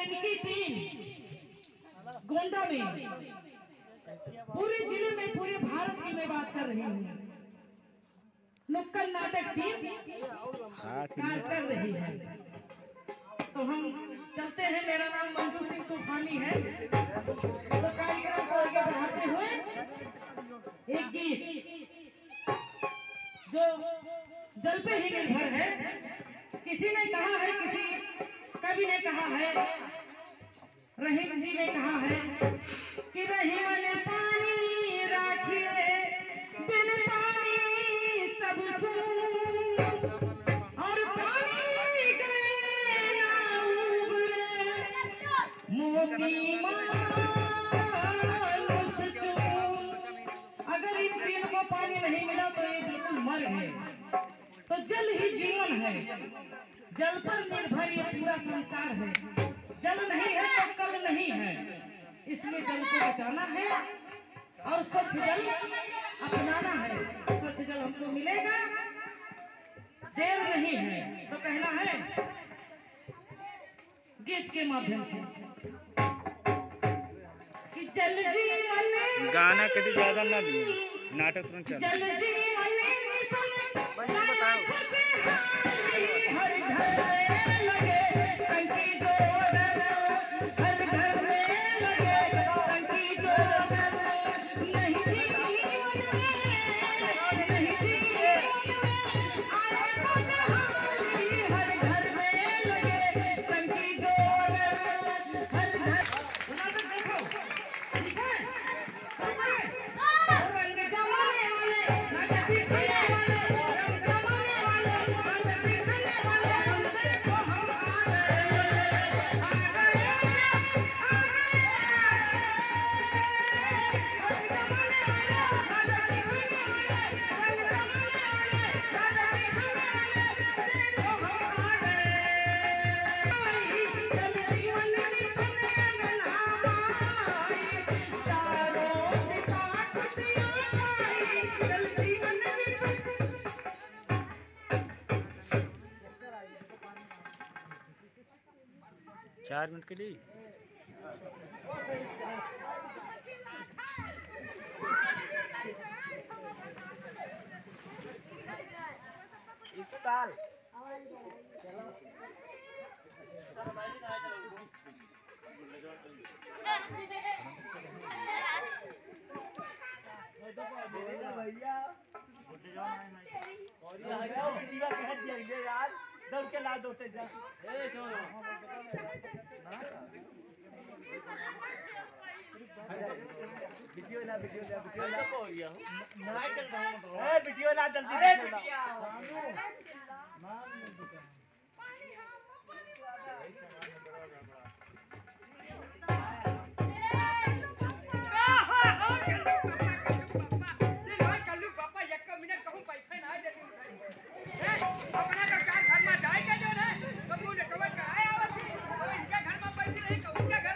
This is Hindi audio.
इनकी टीम गोंडा में, पूरे जिले में, पूरे भारत की मैं बात कर रही हूँ, नुक्कड़ नाटक टीम कार्य कर रही है। तो हम चलते हैं। मेरा नाम मंजू सिंह तूफानी है। तो कार्यक्रम को आगे बढ़ाते हुए एक गीत जो जल पे ही निर्भर है। किसी ने कहा है, किसी कवि ने कहा है, रहीम जी ने कहा है कि रहीम ने पानी राखिए, बिन पानी सब सून, और पानी के ना उबरे मोती मानुष चून। अगर इस दिन को पानी नहीं मिला तो ये बिल्कुल मर गए। तो जल ही जीवन है, जल पर निर्भर ये पूरा संसार है। जल नहीं है तो कल नहीं है, इसलिए जल को बचाना है और स्वच्छ जल अपनाना है। स्वच्छ जल हमको मिलेगा, देर नहीं है। तो कहना है गीत के माध्यम से कि जल जीवन, गाना कभी ज्यादा ना लिए, नाटक तुरंत चल। जल जीवन बताओ। हर घर में लगे टंकी जोर, हर घर में लगे टंकी जोर, नहीं नहीं हर घर में लगे टंकी जोर, हर घर। देखो ठीक है, रंग जमाने वाले नाटक वाले, चार मिनट के लिए इस ताल भैया यार दौड़ के ला दो वीडियो ला जल्दी अपना घर में जाएगा जो है, कबूल कवर का आया और इनके घर में पैसे नहीं, उनके